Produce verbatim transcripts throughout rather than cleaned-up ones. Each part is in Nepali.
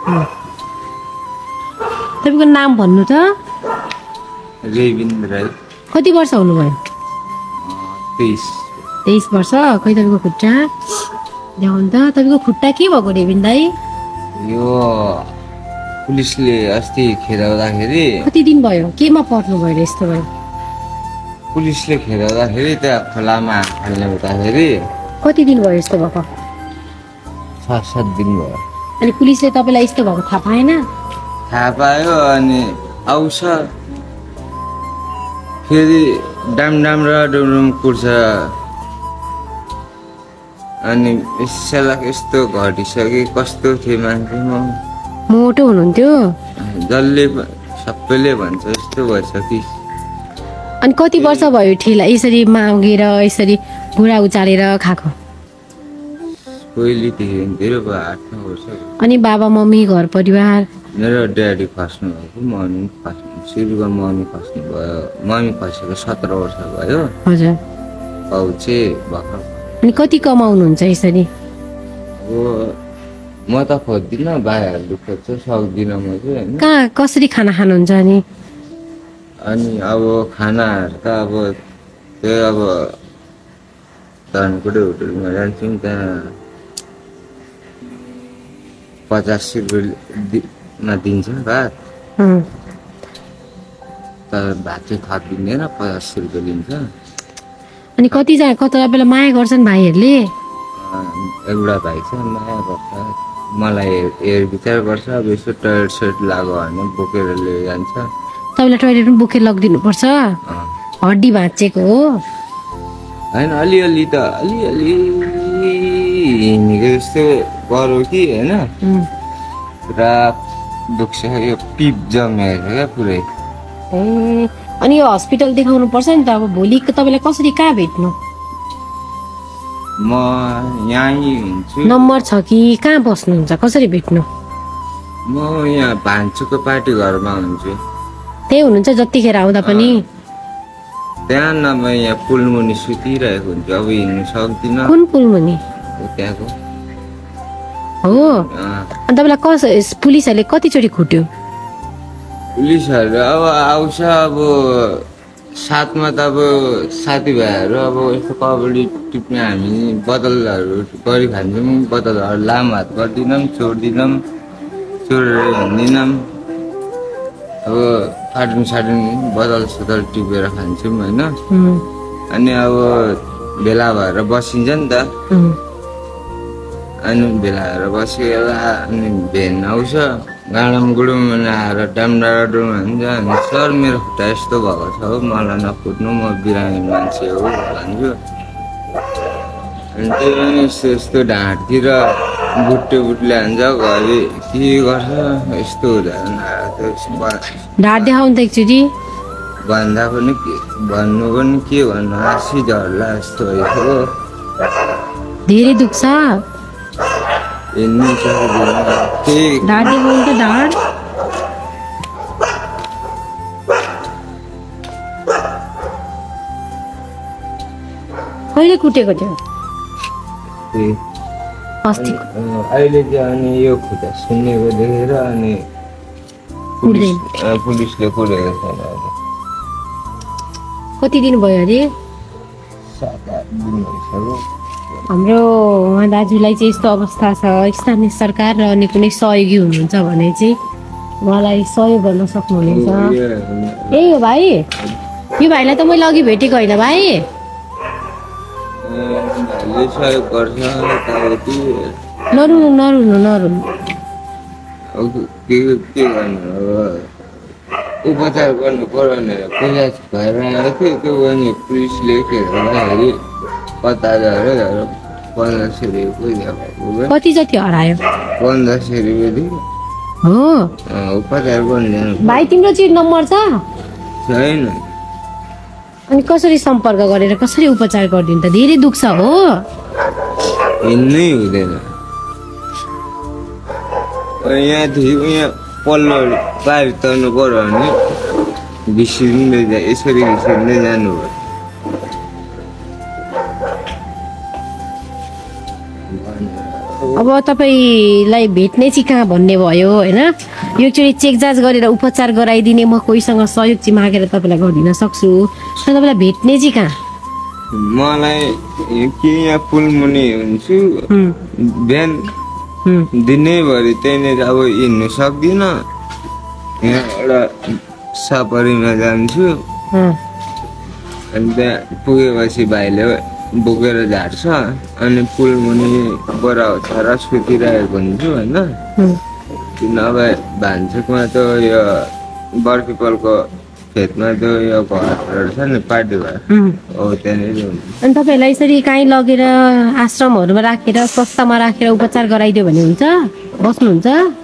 तपाईको नाम भन्नु त? रेविन्द्र राई। कति वर्ष हुनुभयो? तेइस। तेइस वर्ष। खै तपाईको खुट्टा देखाउनु त। तपाईको खुट्टा के भएको रेविन्द्र दाई? यो पुलिसले अस्ति खेदाउँदाखेरि। कति दिन भयो? केमा पर्नु भयो र यस्तो भयो? पुलिसले खेदाउँदाखेरि त्यहाँ खोलामा हाल्ने हुँदाखेरि। कति दिन भयो यस्तो भएको? छ सात दिन भयो। अनि पुलिसले तपाईलाई यस्तो भएको थाहा पाएन? थाहा पायो अनि आउँछ फेरि डाम डाम र डुम कुर्छ अनि यसलाई यस्तो घटिसके कस्तो थिए मान्छे म। मोटो हुनुहुन्थ्यो? जसले सबैले भन्छ यस्तो भएछ कि। अनि कति वर्ष भयो ठेला यसरी मागेर यसरी घुँडा उचालेर खाएको? पहिलेदेखि धेरै भयो, आठ नौ वर्ष। अनि बाबा मम्मी घर परिवार? मेरो ड्याडी खस्नु भएको, मम्मी खस्नु सुरुमा मम्मी खस्नु भयो। मम्मी खसेको सत्र वर्ष भयो। हजुर। बाउ चाहिँ भर्खर। अनि कति कमाउनुहुन्छ यसरी? अब म त खोज्दिनँ, भाइहरूले खोज्छ, सक्दिनँ म चाहिँ होइन। कहाँ कसरी खाना खानुहुन्छ अनि? अनि अब खानाहरू त अब त्यही अब धनकुटा होटलमा जान्छौँ, त्यहाँ पचास रुपियाँमा दिन्छ भात। तर भात चाहिँ थपिँदैन, पचास रुपियाँ दिन्छ। अनि कतिजना कति बेला माया गर्छन् भाइहरूले? एउटा भाइ छ माया गर्छ, मलाई हेर विचार गर्छ। अब यसो टोइलेट सोइलेट लाग्यो भने बोकेर लिएर जान्छ। तपाईँलाई टोइलेट पनि बोकेर लगिदिनु पर्छ? हड्डी भाँचेको हो? होइन, अलिअलि त अलिअलि हिँडेको जस्तो गऱ्यो कि होइन। पुरा दुख्छ, यो पिप जमेको छ क्या पुरै। ए अनि यो हस्पिटल देखाउनु पर्छ नि त। अब भोलि तपाईँलाई कसरी कहाँ भेट्नु? म यहीँ हुन्छु। नम्बर छ कि कहाँ बस्नुहुन्छ? कसरी भेट्नु? म यहाँ भान्चुको पार्टी घरमा हुन्छु। त्यही हुनुहुन्छ जतिखेर आउँदा पनि? त्यहाँ न म यहाँ पुलमुनि सुतिरहेको हुन्छु, अब हिँड्नु सक्दिनँ। कुन पुलमुनि? त्यहाँको हो। अनि तपाईँलाई कस पुलिसहरूले कतिचोटि खुट्यो? पुलिसहरू अब आउँछ, अब साथमा त अब साथीभाइहरू अब यस्तो कबड्डी टिप्ने हामी बदलहरू गरिखान्छौँ। बदलहरू लाम हात गर्दैनौँ, छोड्दैनौँ, छोडेर हिँड्दैनौँ। अब कार्टुन सार्टुन बदल सदल टिपेर खान्छौँ होइन। अनि अब भेला भएर बसिन्छ नि त। अनि भेला भएर बसेर अनि भेन आउँछ, गाडम गुडुम आएर डामडा डुम भन्छ। अनि सर मेरो खुट्टा यस्तो भएको छ हो, मलाई नकुट्नु, म बिरामी मान्छे हो भन्छु। अनि त्यही पनि यस्तो यस्तो ढाँटतिर बुट्टे बुट्ले हान्छ, घरि के गर्छ यस्तो हुँदैन। ढाड देखाउनु त एकचोटि। भन्दा पनि के भन्नु पनि के भन्नु, हाँसी झर्ला यस्तो भएको। धेरै दुख्छ? हिँड्नु सक्दैन। ढाड देखाउनु त ढाड। कहिले कुटेको थियो? अस्ति। अहिले चाहिँ अनि यो खुट्टा सुन्नेको देखेर अनि पुलिसले कुटेको छैन। कति दिन भयो अरे? सात आठ दिन भइसक्यो। हाम्रो उहाँ दाजुलाई चाहिँ यस्तो अवस्था छ, स्थानीय सरकार र अनि कुनै सहयोगी हुनुहुन्छ भने चाहिँ उहाँलाई सहयोग गर्न सक्नुहुनेछ। ए हो भाइ, यो भाइलाई त मैले अघि भेटेको होइन भाइ? नरुनु नरुनु नरुनु। के गर्नु अब उपचार गर्नु पर्यो भनेर पैसा भएर आएको थियो। त्यो भने पुलिसले खेल्दाखेरि कता झऱ्यो, पन्ध्र सय रुपियाँ। कति जति हरायो? पन्ध्र सय रुपियाँ थियो। हो उपचार गर्नु जानु। भाइ तिम्रो चाहिँ नम्बर छ? छैन। अनि कसरी सम्पर्क गरेर कसरी उपचार गरिदिनु त? धेरै दुख्छ हो? हिँड्नै हुँदैन। यहाँदेखि यहाँ पल्लो पारि तर्नु पर्यो भने घिसिँदै जा, यसरी घिसिँदै जानु भयो। अब तपाईँलाई भेट्ने चाहिँ कहाँ भन्ने भयो होइन यो एकचोटि चेक जाँच गरेर उपचार गराइदिने म कोहीसँग सहयोग चाहिँ मागेर तपाईँलाई गरिदिन सक्छु तर तपाईँलाई भेट्ने चाहिँ कहाँ मलाई के यहाँ पुलमुनि हुन्छु बिहान दिनैभरि त्यहीँनिर अब हिँड्नु सक्दिनँ यहाँ एउटा सफरीमा जान्छु अनि त्यहाँ पुगेपछि भाइले बोकेर झार्छ अनि पुलमुनि बोरा छरा सुतिरहेको हुन्छु होइन नभए भान्सुकमा त यो बर्फिपलको खेतमा त यो घरहरू छ नि पार्टी घर हो त्यहाँनिर हुन्छ अनि तपाईँलाई यसरी काहीँ लगेर आश्रमहरूमा राखेर संस्थामा राखेर उपचार गराइदियो भने हुन्छ बस्नुहुन्छ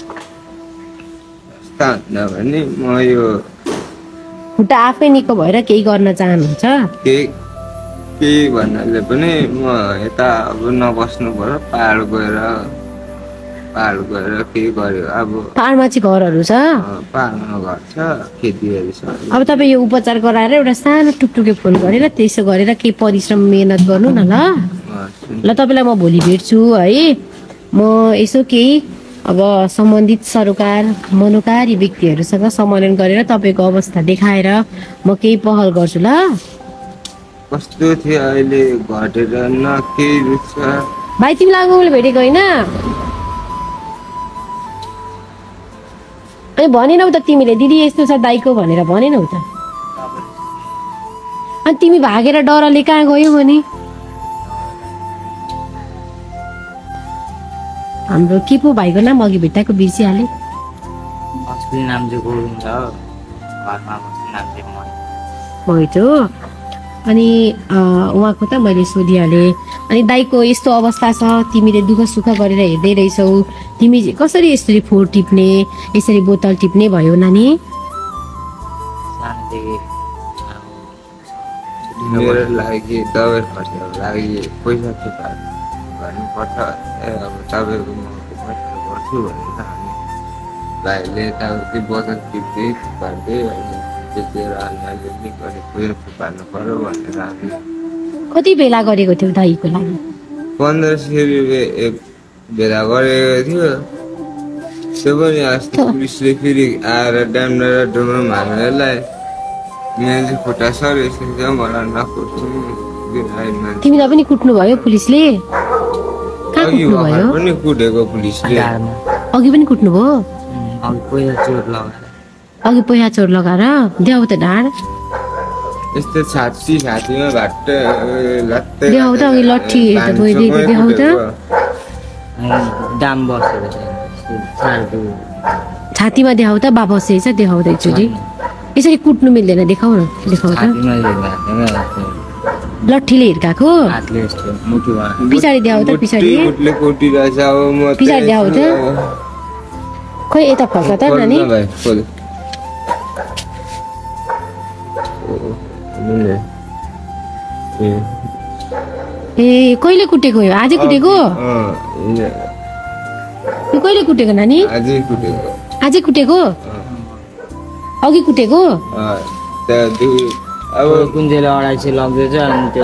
भने म यो खुट्टा आफै निको भएर केही गर्न चाहनुहुन्छ केही केही भन्नाले पनि म यता अब नबस्नु पर्यो पाहाड गएर पाहाड गएर के गर्यो अब पाहाडमा चाहिँ घरहरू छ पाहाडमा घर छ खेतीहरू छ अब तपाईँ यो उपचार गराएर एउटा सानो टुकटुके फोन गरेर त्यसो गरेर केही परिश्रम मेहनत गर्नु न ल ल तपाईँलाई म भोलि भेट्छु है म यसो केही अब सम्बन्धित सरकार मनोकारी व्यक्तिहरूसँग सम्मेलन गरेर तपाईँको अवस्था देखाएर म केही पहल गर्छु ल कस्तो थियो अहिले घटेर न केही रुच्छ भाइ तिमीलाई आगोले भेटेको होइन अनि भनेनौ त तिमीले दिदी यस्तो छ दाइको भनेर भनेनौ त अनि तिमी भागेर डरले कहाँ गयौ भने हाम्रो के पो भाइको नाम अघि भेट्टाको बिर्सिहाले भयो अनि उहाँको त मैले सोधिहालेँ अनि दाइको यस्तो अवस्था छ तिमीले दुःख सुख गरेर हेर्दै रहेछौ तिमी कसरी यसरी फोहोर टिप्ने यसरी बोतल टिप्ने भयो नानी मेरो लागि दबाई खर्चको लागि पैसा चुका गर्नुपर्छ अब तपाईँको म पैसा गर्छु भनेर हामी भाइले तपाईँको बोतल टिप्दै थुपार्दै अनि त्यतिखेर अलिअलि गरेर पैसा थुपार्नु पर्यो भनेर हामी कति बेला गरेको थियो दाइको लागि पन्ध्र सय रुपियाँ एक बेला गरेको थियो त्यो पनि अस्ति पुलिसले फेरि आएर ड्याम्डा र डुम्रो हानेरलाई यहाँ चाहिँ खुट्टा सरेपछि मलाई नकुट्नु तिमीलाई पनि कुट्नु भयो पुलिसले अघि भर्खर पनि कुटेको पुलिसले अघि पनि कुट्नु भयो अघि पहिला चोट लगाएर देऊ त ढाड यस्तो छाती छातीमा भाट्ट देऊ त अघि लट्ठी देऊ त दाम बसेर छातीमा देखाउ त बा बसेछ देखाउ त एकचोटि यसरी कुट्नु मिल्दैन देखाउ न देखाउ त लट्ठीले हिर्काएको पछाडि देखाउ त पछाडि पछाडि देखाउ त खोइ यता फर्क त नानी ए कहिले कुटेको यो आजै कुटेको यो कहिले कुटेको नानी आजै कुटेको आजै कुटेको अघि कुटेको अब कुन चाहिँ अढाई सय लग्दैछ अनि त्यो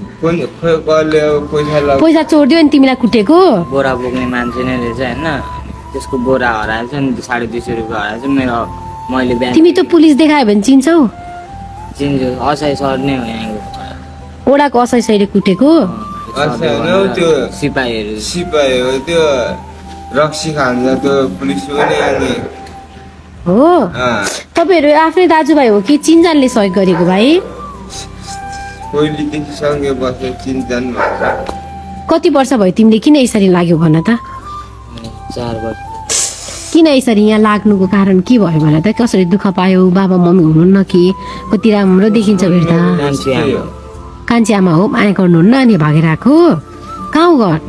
पैसा चोर्दियो अनि तिमीलाई कुटेको बोरा बोक्ने मान्छे नै रहेछ होइन त्यसको बोरा हराएछ नि साढे दुई सय रुपियाँ हराएछ मेरो मैले बिहान तिमी त पुलिस देखायो भने चिन्छौ चिन्छु असै सर्ने हो यहाँको ओडाको असै सयले कुटेको त्यो सिपाहीहरू सिपाही हो त्यो रक्सी खान्छ त्यो पुलिस पनि अनि हो तपाईँहरू आफ्नै दाजुभाइ हो कि चिनजानले सहयोग गरेको भाइ पहिलेदेखि सँगै बसेर चिनजान भन्छ कति वर्ष भयो तिमीले किन यसरी लाग्यो भन त चार वर्ष किन यसरी यहाँ लाग्नुको कारण के भयो भन त कसरी दुःख पायो बाबा मम्मी हुनुहुन्न कि कति राम्रो देखिन्छ भेट्दा कान्छी आमा हो माया गर्नुहुन्न अनि भागेर आएको कहाँ हो घर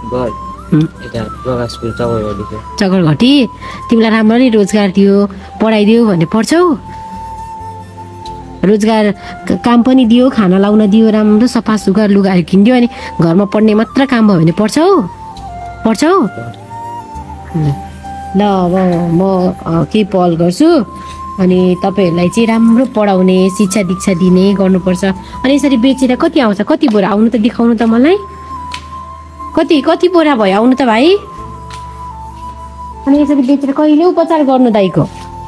चगरघटी तिमीलाई राम्ररी रोजगार दियो पढाइदियो भने पढ्छौ रोजगार काम पनि दियो खाना लाउन दियो राम्रो सफा सुग्घर लुगाहरू किनिदियो अनि घरमा पढ्ने मात्र काम भयो भने पढ्छौ पढ्छौ ल अब म केही पहल गर्छु अनि तपाईँहरूलाई चाहिँ राम्रो पढाउने शिक्षा दीक्षा दिने गर्नुपर्छ अनि यसरी बेचेर कति आउँछ कति बोरा आउनु त देखाउनु त मलाई कति कति बोरा भयो आउनु त भाइ अनि यसरी बेचेर कहिले उपचार गर्नु दाइको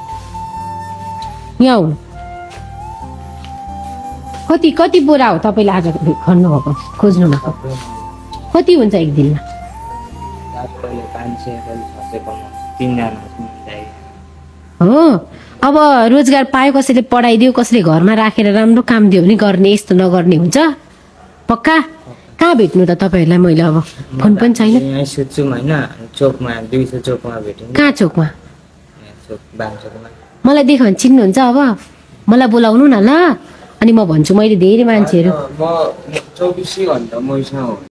यहाँ आउनु कति कति बोरा हो तपाईँले आज खन्नुभएको खोज्नु भएको कति हुन्छ एक दिनमा हो अब रोजगार पायो कसैले पढाइदियो कसैले घरमा राखेर राम्रो काम दियो भने गर्ने यस्तो नगर्ने हुन्छ पक्का कहाँ भेट्नु त तपाईँहरूलाई मैले अब फोन पनि छैन यहाँ सोध्छु होइन चोकमा दुई सौ चोकमा भेटेँ कहाँ चोकमा चोक बाङचोकमा मलाई देख्यो भने चिन्नुहुन्छ अब मलाई बोलाउनु न ल अनि म भन्छु मैले धेरै मान्छेहरू म चौबिसै घन्टा मैसँग